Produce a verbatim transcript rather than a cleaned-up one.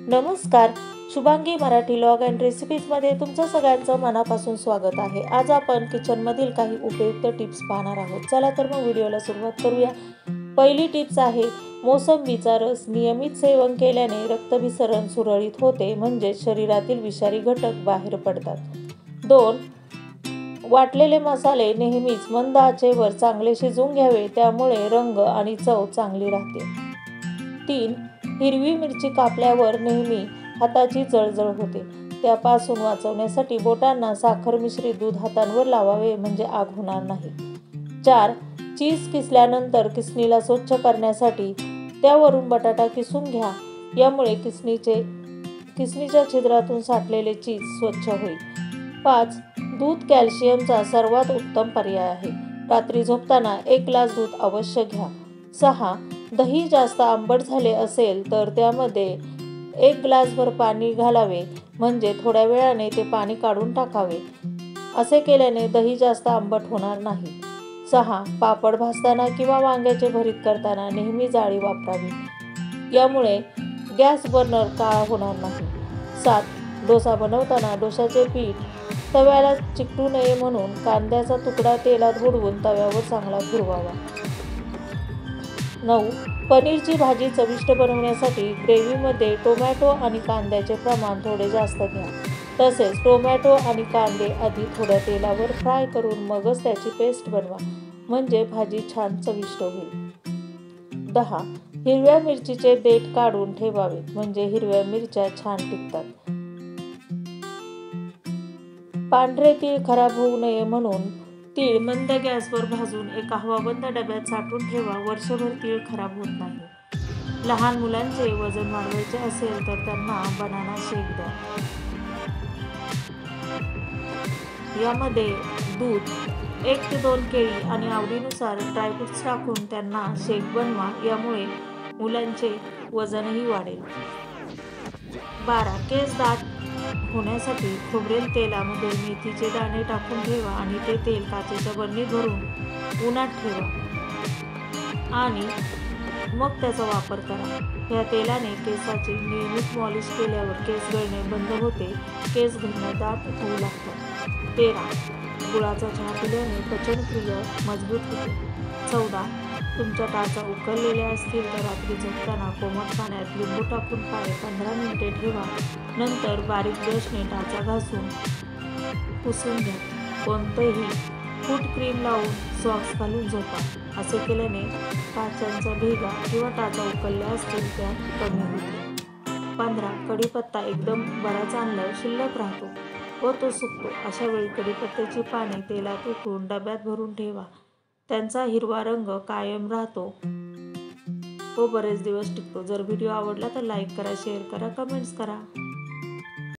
नमस्कार, Shubhangi Marathi log and रेसिपीजमध्ये तुमचं सगळ्यांचं मनापासून स्वागत आहे। आज आपण किचनमधील काही उपयुक्त टिप्स पाहणार आहोत। चला तर मग व्हिडिओला सुरुवात करूया। पहिली टिप्स आहे मोसंबीचा रस नियमित सेवन केल्याने रक्तभिसरण सुरळीत होते, म्हणजे शरीरातील विषारी घटक बाहेर पडतात। दोन वाटलेले मसाले नेहमीच मंद आचेवर चांगले शिजवून घ्यावे, त्यामुळे रंग आणि चव चांगली राहते। तीन हिरवी मिरची कापल्यावर नेहमी हाताची जळजळ होते, त्यापासून वाचवण्यासाठी बोटांना साखर मिश्रित दूध हातांवर लावावे, म्हणजे आग होणार नाही। चार चीज किसल्यानंतर किसणीला स्वच्छ करण्यासाठी त्यावरून बटाटा किसून घ्या, यामुळे किसणीचे किसणीच्या छिद्रातून साठलेले चीज स्वच्छ होईल। पाच दूध कॅल्शियमचा सर्वात उत्तम पर्याय आहे, रात्री झोपताना एक ग्लास दूध अवश्य घ्या। सहा दही जास्त आंबट झाले असेल तर त्यामध्ये एक ग्लासभर पाणी घालावे, म्हणजे थोड्या वेळाने ते पाणी काढून टाकावे। असे केल्याने दही जास्त आंबट होणार नाही। सहा पापड भाजताना किंवा वांग्याचे भरीत करताना नेहमी जाळी वापरावी, यामुळे गॅस बर्नर काळा होणार नाही। सात डोसा बनवताना डोशाचे पीठ तव्याला चिकटू नये म्हणून कांद्याचा तुकडा तेलात बुडवून तव्यावर चांगला फिरवावा। नऊ पनीरची भाजी चविष्ट बनवण्यासाठी ग्रेव्हीमध्ये टोमॅटो आणि कांद्याचे प्रमाण थोडे जास्त घ्या। तसेच टोमॅटो आणि कांदे आधी थोड्या तेलावर फ्राय करून मगच त्याची पेस्ट बनवा, म्हणजे भाजी छान चविष्ट होईल। दहा हिरव्या मिरचीचे देठ काढून ठेवावे, म्हणजे हिरव्या मिरच्या छान टिकतात। पांढरे तीळ खराब होऊ नये म्हणून तीळ मंद गॅसवर भाजून एका हवाबंद डब्यात साठवून ठेवा, वर्षभर तीळ खराब होत नाही। लहान मुलांचे वजन वाढवायचे असेल तर त्यांना बनाना शेक द्या, यामध्ये दूध, एक ते दोन केळी आणि आवडीनुसार ड्रायफ्रुट्स टाकून त्यांना शेक बनवा, यामुळे मुलांचे वजनही वाढेल। बारा केस दाट होण्यासाठी खोबरेल तेलामध्ये मेथीचे दाणे टाकून ठेवा आणि ते तेल काचेच्या बरणीत भरून उन्हात ठेवा आणि मग त्याचा वापर करा। या तेलाने केसाची नियमित मॉलिश केल्यावर केस गळणे बंद होते, केस घनदाट होऊ लागतात। तेरा गुळाचा चहा पिल्याने पचनक्रिया मजबूत होते। चौदा तुमच्या टाचा उकळलेल्या असतील तर रात्री झोपताना कोमट पाण्यात लिंबू टाकून पाय पंधरा मिनिटे ठेवा, नंतर बारीक ब्रशने टाचा घासून पुसून घ्या। कोणतेही फूट क्रीम लावून सॉक्स घालून झोपा, असे केल्याने टाचांचा भेगा किंवा टाचा उकळल्या असतील त्या कमी होतील। पंधरा कढीपत्ता एकदम बराच आणल्यावर शिल्लक राहतो व तो सुकतो, अशा वेळी कढीपत्त्याची पाने तेलात उकळून डब्यात भरून ठेवा, त्यांचा हिरवा रंग कायम राहतो व बरेच दिवस टिकतो। जर व्हिडिओ आवडला तर लाईक करा, शेअर करा, कमेंट्स करा।